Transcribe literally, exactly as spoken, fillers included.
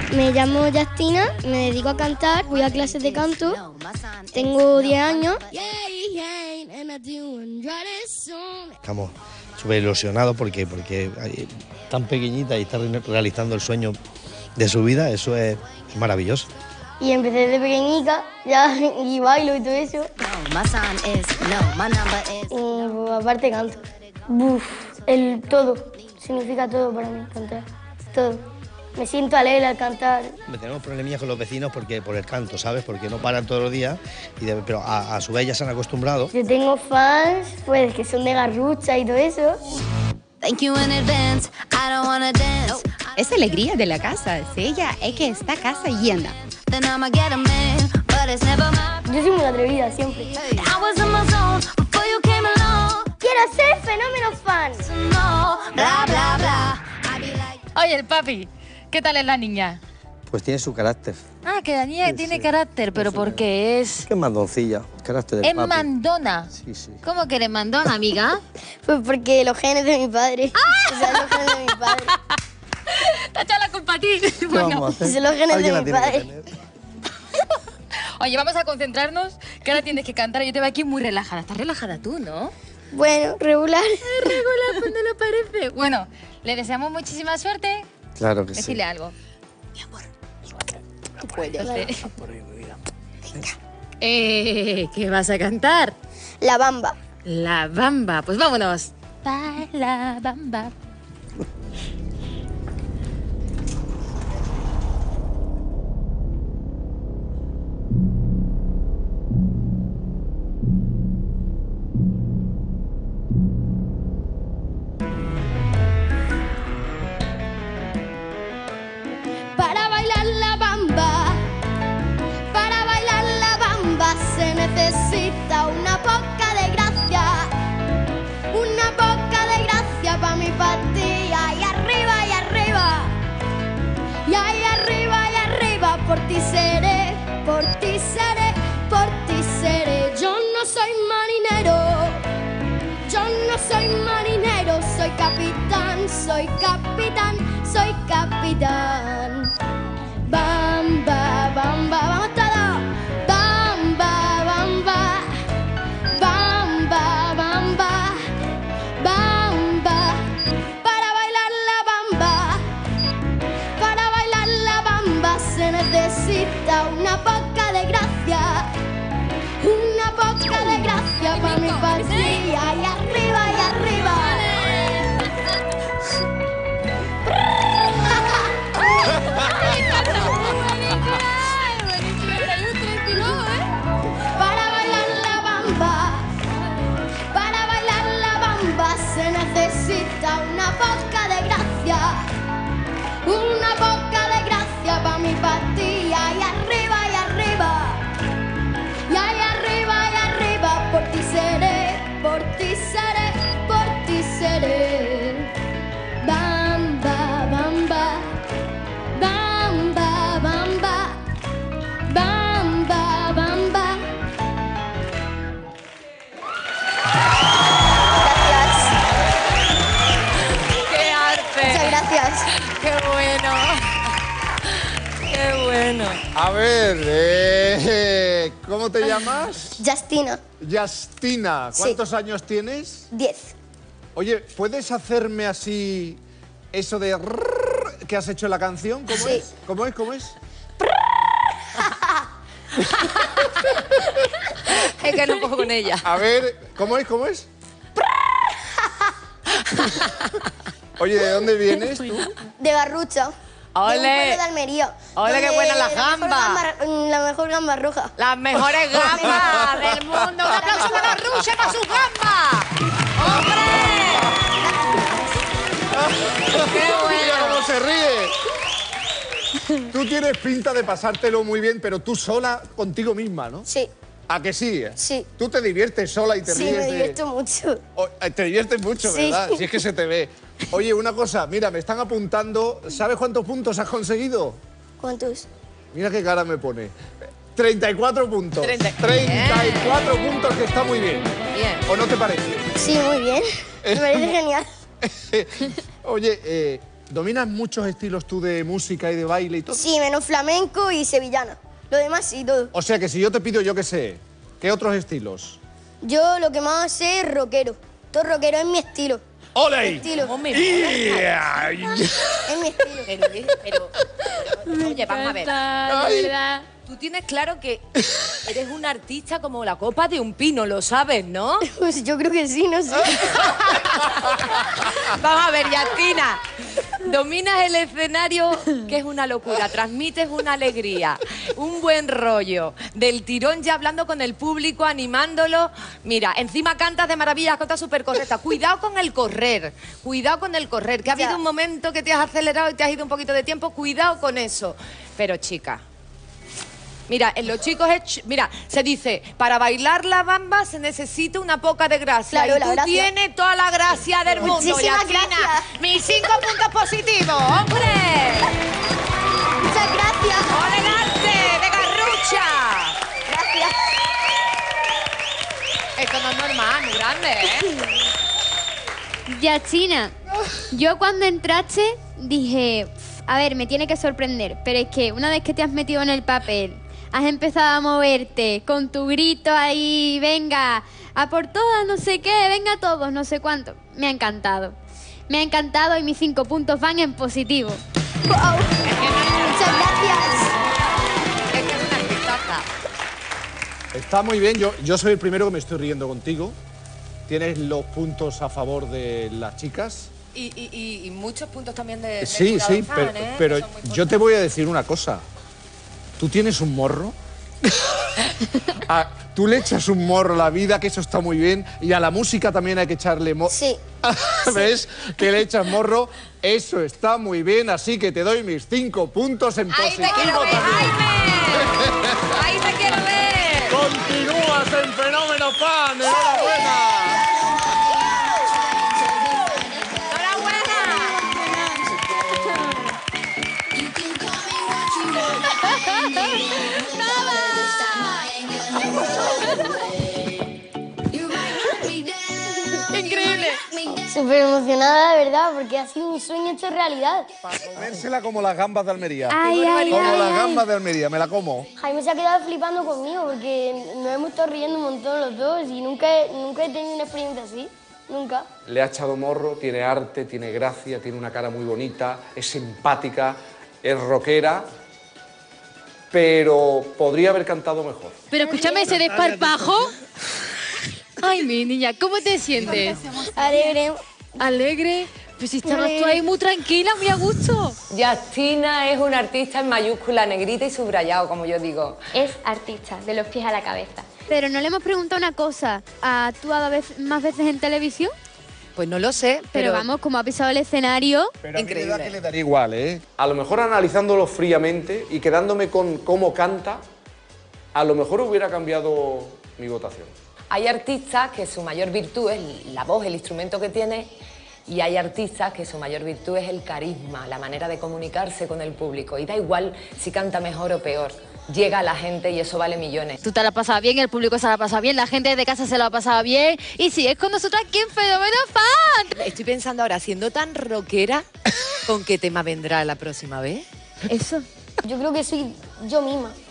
Me llamo Justina, me dedico a cantar, voy a clases de canto, tengo diez años. Estamos súper ilusionados porque, porque tan pequeñita y está realizando el sueño de su vida, eso es maravilloso. Y empecé desde pequeñita, ya, y bailo y todo eso. Y pues, aparte canto. Buf, el todo, significa todo para mí, cantar, todo. Me siento alegre al cantar. Tenemos problemillas con los vecinos porque por el canto, ¿sabes? Porque no paran todos los días, y de, pero a, a su vez ya se han acostumbrado. Yo tengo fans, pues, que son de Garrucha y todo eso. Es alegría de la casa, es ella, es que esta casa llena. Yo soy muy atrevida siempre. Quiero ser fenómeno fan. Oye, el papi, ¿qué tal es la niña? Pues tiene su carácter. Ah, que la niña Sí, tiene sí. carácter, pero ¿por qué es? Que es mandoncilla, carácter del Es papi. mandona. Sí, sí. ¿Cómo que eres mandona, amiga? Pues porque los genes de mi padre. O sea, los genes de mi padre. Te ha echado la culpa a ti. ¿Qué Bueno, vamos a hacer? son los genes Alguien de la mi tiene que padre. tener. oye, vamos a concentrarnos, que ahora tienes que cantar. Yo te veo aquí muy relajada. Estás relajada tú, ¿no? Bueno, regular. Regular, pues no lo parece. Bueno, le deseamos muchísima suerte. Claro que sí. Decirle algo. Mi amor, tú puedes. Eh, ¿qué vas a cantar? La bamba. La bamba. Pues vámonos. Pa la bamba. Para bailar la bamba, para bailar la bamba se necesita una poca de gracia, una poca de gracia pa' mi partida. Y arriba, y arriba, y ahí arriba, y arriba, por ti seré, por ti seré, por ti seré. Yo no soy marinero, yo no soy marinero, soy capitán, soy capitán, soy capitán. Bamba, bamba, vamos todos. Bamba, bamba, bamba, bamba, bamba. Para bailar la bamba, para bailar la bamba se necesita una poca de gracia, una poca de gracia para mi partida. Y arriba, y arriba. Para bailar la bamba, para bailar la bamba se necesita una poca de gracia, una poca de gracia para mi partida. Y arriba, y arriba, y ahí arriba, y arriba, por ti seré, por ti seré, por ti seré. Bamba, bamba, bamba, bamba, bamba, bamba. ¡Qué arte! Muchas gracias. ¡Qué bueno! ¡Qué bueno! A ver, eh, ¿cómo te llamas? Justina, Justina. Sí. ¿Cuántos años tienes? diez. Oye, ¿puedes hacerme así eso de rrrr que has hecho en la canción? ¿Cómo Sí. es? ¿Cómo es? ¿Cómo es? Es que no puedo con ella. A ver, ¿cómo es? ¿Cómo es? Oye, ¿de dónde vienes tú? De Garrucha. ¡Ole! De un pueblo de Almería. ¡Ole, qué donde buena la mejor gamba! gamba- La mejor gamba roja. Las mejores gambas del mundo. Un aplauso para Garrucha, para sus gambas. ¡Hombre! ¡Qué Mira bueno! cómo se ríe. Tú tienes pinta de pasártelo muy bien, pero tú sola contigo misma, ¿no? Sí, ¿A que sí? Sí. Tú te diviertes sola y te sí, ríes me de- divierto mucho. O- eh, te diviertes mucho, Sí. ¿verdad? Si es que se te ve. Oye, una cosa, mira, me están apuntando. ¿Sabes cuántos puntos has conseguido? ¿Cuántos? Mira qué cara me pone. treinta y cuatro puntos. treinta. treinta y cuatro puntos, que está muy bien. Bien. ¿O no te parece? Sí, muy bien. Me parece genial. Oye, eh, ¿Dominas muchos estilos tú de música y de baile y todo? Sí, menos flamenco y sevillana. Lo demás sí, todo. O sea que si yo te pido, yo qué sé, ¿qué otros estilos? Yo lo que más sé es rockero. Todo rockero es mi estilo. ¡Ole! Mi estilo. ¿Cómo me ¡Yeah! Es mi estilo. Pero, pero, pero, oye, vamos a ver. De verdad. Tú tienes claro que eres un artista como la copa de un pino, lo sabes, ¿no? Pues yo creo que sí, no sé. Vamos a ver, Yastina. Dominas el escenario, que es una locura. Transmites una alegría, un buen rollo. Del tirón ya hablando con el público, animándolo. Mira, encima cantas de maravilla, cantas súper correcta. Cuidado con el correr, cuidado con el correr. Que ha habido Ya. un momento que te has acelerado y te has ido un poquito de tiempo. Cuidado con eso. Pero, chica... Mira, en los chicos es... ch- Mira, se dice, para bailar la bamba se necesita una poca de gracia. Claro, y la tú gracia. tienes toda la gracia del mundo, Muchísimas Yastina. gracias. Mis cinco puntos positivos, hombre. Muchas gracias. ¡Elegante, de garrucha! Gracias. Esto no es normal, muy grande, ¿eh? Yastina, yo cuando entraste dije, a ver, me tiene que sorprender, pero es que una vez que te has metido en el papel, has empezado a moverte con tu grito ahí, venga, a por todas, no sé qué, venga todos, no sé cuánto, me ha encantado. Me ha encantado y mis cinco puntos van en positivo. Wow. Muchas gracias. Es que es una artistaza. Está muy bien, yo, yo soy el primero que me estoy riendo contigo. Tienes los puntos a favor de las chicas. Y, y, y, y muchos puntos también de, del Sí, jurado sí, fan, pero, ¿eh? pero Que son muy yo te importantes. voy a decir una cosa. ¿Tú tienes un morro? Ah, tú le echas un morro a la vida, que eso está muy bien, y a la música también hay que echarle morro. Sí. ¿Ves? Que le echas morro, eso está muy bien, así que te doy mis cinco puntos en ¡Ahí te positivo quiero ver, también. Jaime! ¡Ahí te quiero ver! Continúas en Fenómeno Fan, enhorabuena. Increíble. Súper emocionada, de verdad, porque ha sido un sueño hecho realidad. Para comérsela como las gambas de Almería. Ay, ay, Como ay, las ay. gambas de Almería, me la como. Jaime se ha quedado flipando conmigo porque nos hemos estado riendo un montón los dos y nunca he, nunca he tenido una experiencia así. Nunca. Le ha echado morro, tiene arte, tiene gracia, tiene una cara muy bonita, es simpática, es rockera, pero podría haber cantado mejor. Pero escúchame ese desparpajo. Ay, mi niña, ¿cómo te sientes? Alegre. ¿Alegre? Pues si estabas tú ahí muy tranquila, muy a gusto. Yastina es una artista en mayúscula, negrita y subrayado, como yo digo. Es artista, de los pies a la cabeza. Pero no le hemos preguntado una cosa, ¿ha actuado vez- más veces en televisión? Pues no lo sé, Pero, pero, vamos, como ha pisado el escenario... Pero a mí me da Increíble. que le daría igual, ¿eh? A lo mejor analizándolo fríamente y quedándome con cómo canta, a lo mejor hubiera cambiado mi votación. hay artistas que su mayor virtud es la voz, el instrumento que tiene, y hay artistas que su mayor virtud es el carisma, la manera de comunicarse con el público. Y da igual si canta mejor o peor, llega a la gente y eso vale millones. Tú te la has pasado bien, el público se la ha pasado bien, la gente de casa se la ha pasado bien. Y si es con nosotros aquí en Fenómeno Fan. Estoy pensando ahora, siendo tan rockera, ¿con qué tema vendrá la próxima vez? Eso. Yo creo que soy yo misma.